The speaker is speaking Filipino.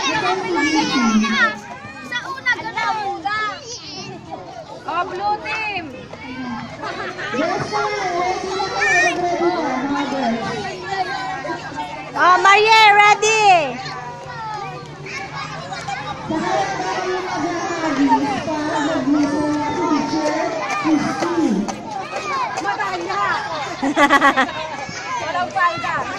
Sa una, gano'n. Oh, blue team. Oh, Marie, ready? Walang faida.